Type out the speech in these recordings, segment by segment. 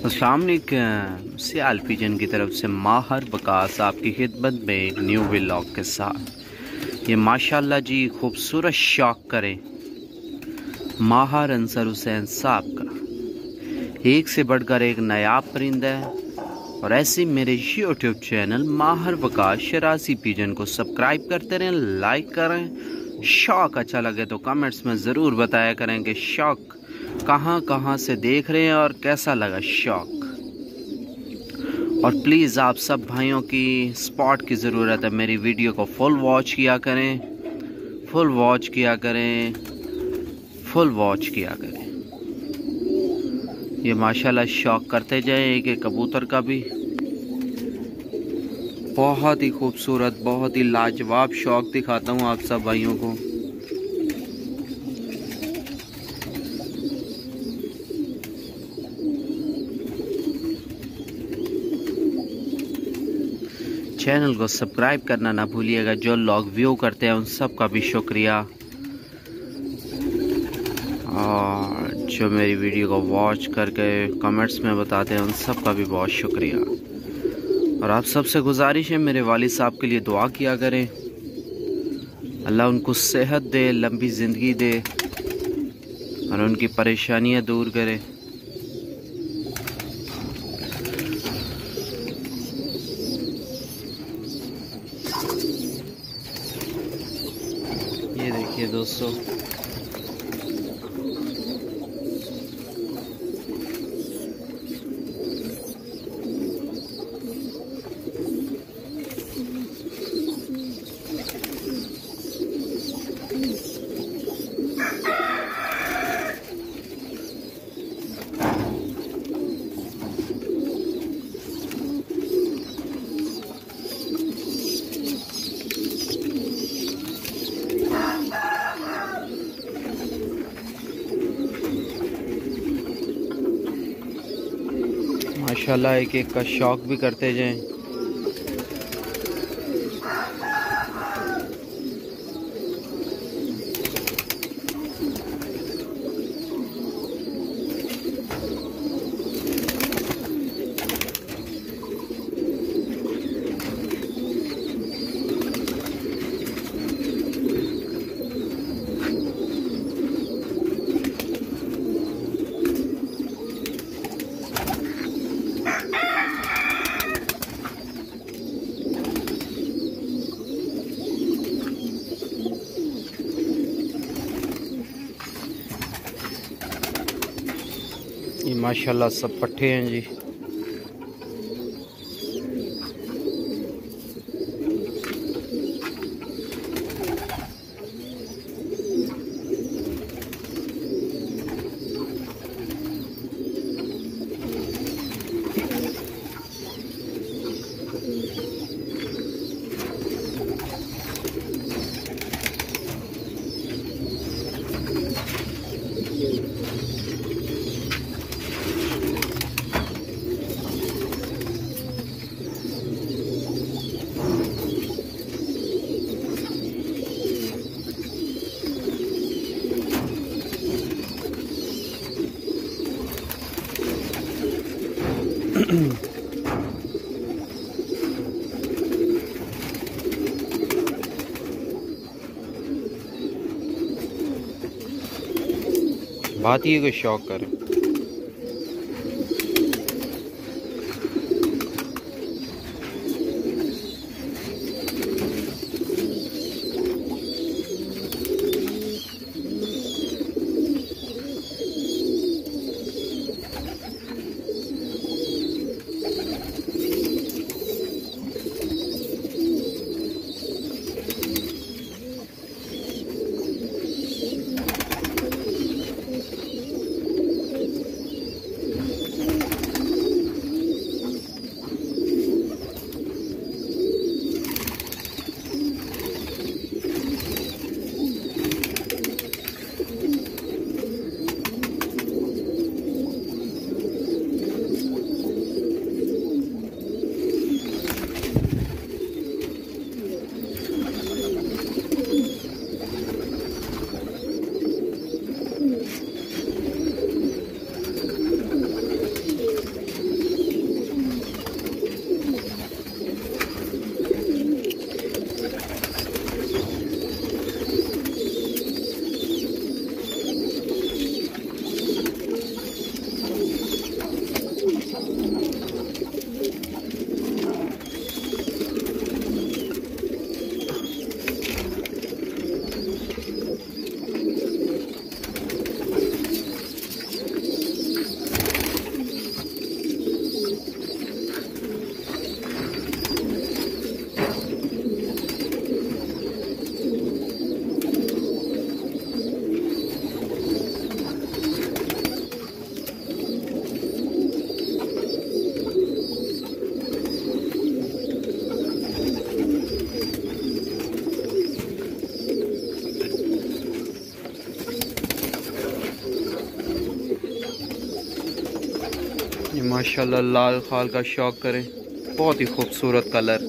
अस्सलाम वालेकुम। सियाल पिजन की तरफ से माहर बकास आपकी खिदमत में एक न्यू व्लॉग के साथ। ये माशाल्लाह जी खूबसूरत शौक करें माहर अंसर हुसैन साहब का एक से बढ़कर एक नायाब परिंदा है। और ऐसे मेरे यूट्यूब चैनल माहर बकास शरासी पिजन को सब्सक्राइब करते रहें, लाइक करें। शौक अच्छा लगे तो कमेंट्स में ज़रूर बताया करें कि शौक कहाँ से देख रहे हैं और कैसा लगा शौक। और प्लीज़ आप सब भाइयों की सपोर्ट की ज़रूरत है। मेरी वीडियो को फुल वॉच किया करें, फुल वॉच किया करें, फुल वॉच किया करें। ये माशाल्लाह शौक करते जाएं। एक एक कबूतर का भी बहुत ही खूबसूरत, बहुत ही लाजवाब शौक दिखाता हूँ आप सब भाइयों को। चैनल को सब्सक्राइब करना ना भूलिएगा। जो लोग व्यू करते हैं उन सब का भी शुक्रिया, और जो मेरी वीडियो को वॉच करके कमेंट्स में बताते हैं उन सब का भी बहुत शुक्रिया। और आप सबसे गुजारिश है मेरे वालिद साहब के लिए दुआ किया करें। अल्लाह उनको सेहत दे, लंबी ज़िंदगी दे और उनकी परेशानियां दूर करे। ये देखिए दोस्तों, माशाल्लाह एक एक का शौक भी करते जाएं। ये माशाल्लाह सब पट्ठे हैं जी। बात ये कोई शौक करे। ये माशाल्लाह लाल खाल का शौक करें, बहुत ही खूबसूरत कलर।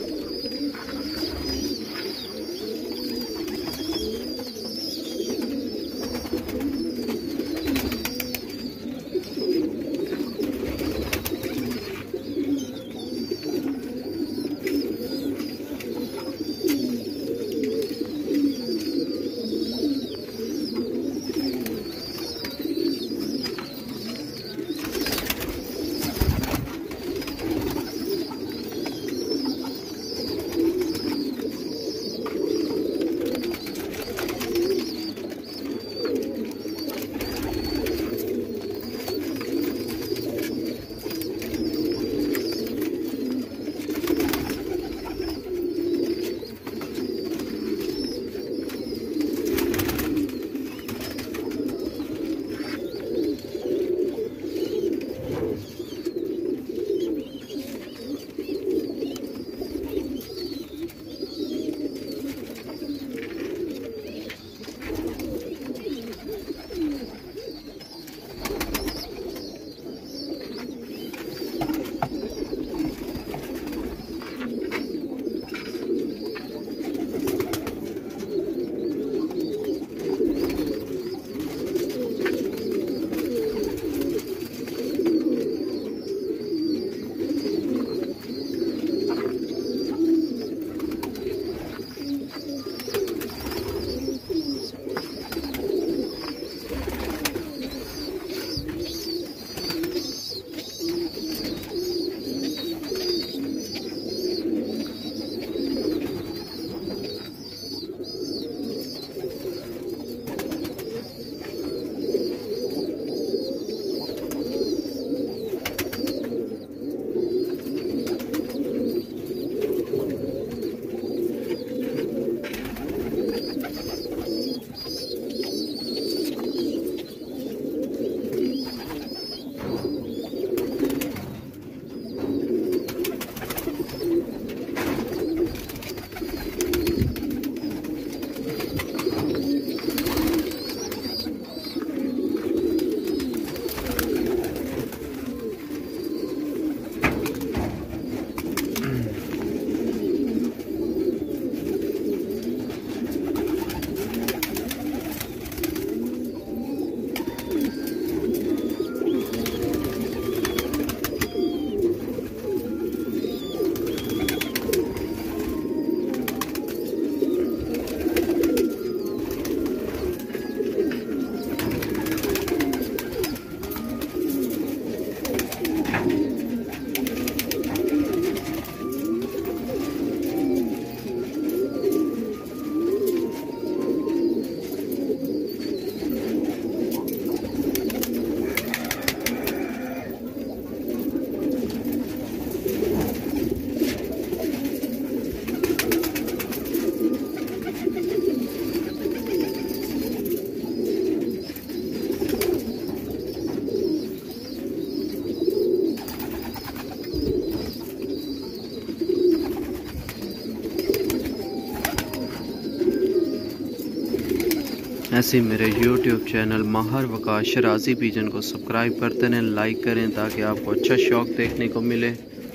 ऐसे मेरे YouTube चैनल माहर वकास शराजी पिजन को सब्सक्राइब करते रहें, लाइक करें ताकि आपको अच्छा शौक़ देखने को मिले।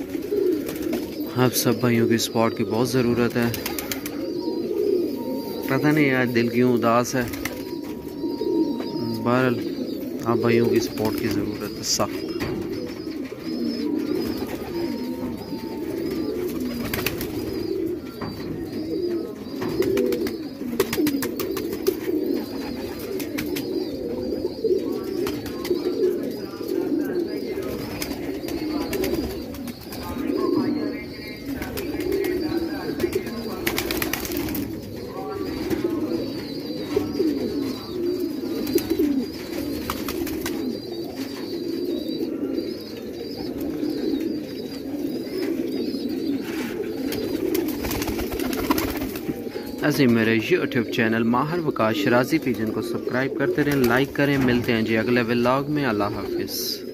आप सब भाइयों की सपोर्ट की बहुत ज़रूरत है। पता नहीं यार दिल क्यों उदास है, बहरहाल आप भाइयों की सपोर्ट की ज़रूरत है सख्त। ऐसे मेरे YouTube चैनल माहर वकास शराजी पिजन को सब्सक्राइब करते रहें, लाइक करें। मिलते हैं जी अगले व्लॉग में। अल्लाह हाफिज़।